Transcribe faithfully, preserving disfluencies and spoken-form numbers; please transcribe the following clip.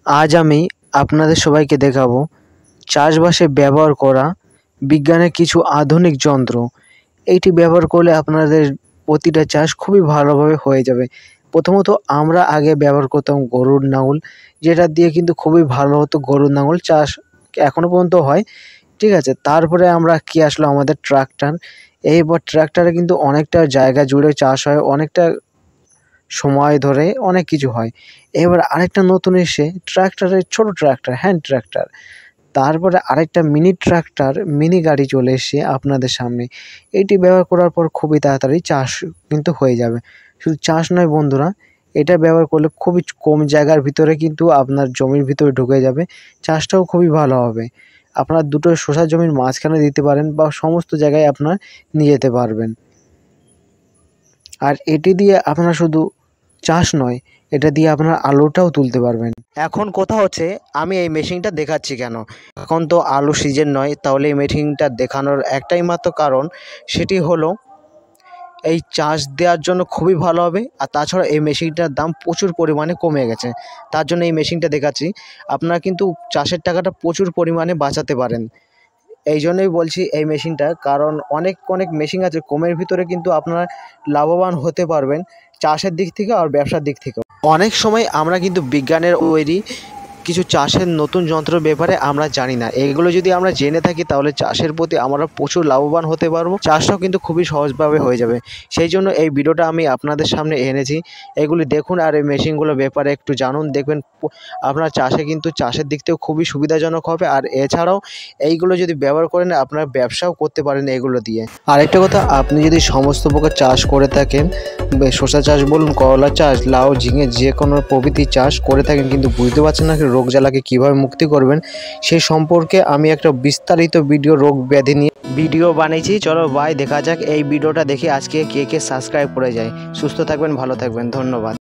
আজ আমি আপনাদের সবাইকে দেখাবো চাষবাসে ব্যবহার করা বিজ্ঞানের কিছু আধুনিক যন্ত্র। এইটি ব্যবহার করলে আপনাদের প্রতিটা চাষ খুবই ভালোভাবে হয়ে যাবে। প্রথমত আমরা আগে ব্যবহার করতাম গরুর লাঙল, যেটা দিয়ে কিন্তু খুবই ভালো হতো। গরুর লাঙল চাষ এখনো পর্যন্ত হয়, ঠিক আছে। তারপরে আমরা কি আসলো আমাদের ট্রাক্টর। এইবার ট্রাক্টরে কিন্তু অনেকটা জায়গা জুড়ে চাষ হয়, অনেকটা সময় ধরে অনেক কিছু হয়। এবার আরেকটা নতুন এসে ট্রাক্টরের ছোট ট্রাক্টর, হ্যান্ড ট্রাক্টর। তারপরে আরেকটা মিনি ট্রাক্টর, মিনি গাড়ি চলে এসছে আপনাদের সামনে। এটি ব্যবহার করার পর খুবই তাড়াতাড়ি চাষ কিন্তু হয়ে যাবে। শুধু চাষ নয় বন্ধুরা, এটা ব্যবহার করলে খুবই কম জায়গার ভিতরে কিন্তু আপনার জমির ভিতরে ঢুকে যাবে, চাষটাও খুবই ভালো হবে। আপনার দুটো শসা জমির মাঝখানে দিতে পারেন বা সমস্ত জায়গায় আপনার নিয়ে যেতে পারবেন। আর এটি দিয়ে আপনার শুধু চাষ নয়, এটা দিয়ে আপনার আলুটাও তুলতে পারবেন। এখন কথা হচ্ছে আমি এই মেশিনটা দেখাচ্ছি কেন। এখন তো আলু সিজন নয়, তাহলে এই মেশিনটা দেখানোর একটাই মাত্র কারণ, সেটি হলো এই চাষ দেওয়ার জন্য খুবই ভালো হবে। আর তাছাড়া এই মেশিনটার দাম প্রচুর পরিমাণে কমে গেছে, তার জন্য এই মেশিনটা দেখাচ্ছি। আপনারা কিন্তু চাষের টাকাটা প্রচুর পরিমাণে বাঁচাতে পারেন। এই জন্যই বলছি এই মেশিনটা, কারণ অনেক অনেক মেশিন আছে কমের ভিতরে কিন্তু আপনারা লাভবান হতে পারবেন চাষের দিক থেকে আর ব্যবসার দিক থেকেও। অনেক সময় আমরা কিন্তু বিজ্ঞানের তৈরি কিছু চাষের নতুন যন্ত্রের ব্যাপারে আমরা জানি না। এগুলো যদি আমরা জেনে থাকি তাহলে চাষের প্রতি আমরা প্রচুর লাভবান হতে পারবো, চাষটাও কিন্তু খুবই সহজভাবে হয়ে যাবে। সেই জন্য এই ভিডিওটা আমি আপনাদের সামনে এনেছি। এগুলি দেখুন আর এই মেশিনগুলোর ব্যাপারে একটু জানুন, দেখবেন আপনার চাষে কিন্তু চাষের দিক থেকেও খুবই সুবিধাজনক হবে। আর এছাড়াও এইগুলো যদি ব্যবহার করেন আপনার ব্যবসাও করতে পারেন এগুলো দিয়ে। আরেকটা কথা, আপনি যদি সমস্ত প্রকার চাষ করে থাকেন, শসা চাষ বলুন, করলা চাষ, লাউ, ঝিঙে, যে কোনো প্রভৃতি চাষ করে থাকেন কিন্তু বুঝতে পারছেন না রোগ জ্বালাকে কীভাবে মুক্তি করবেন, সেই সম্পর্কে আমি একটা বিস্তারিত ভিডিও রোগ ব্যাধি নিয়ে ভিডিও বানিয়েছি। চলো বাই, দেখা যাক এই ভিডিওটা দেখে আজকে কে কে সাবস্ক্রাইব করে যায়। সুস্থ থাকবেন, ভালো থাকবেন, ধন্যবাদ।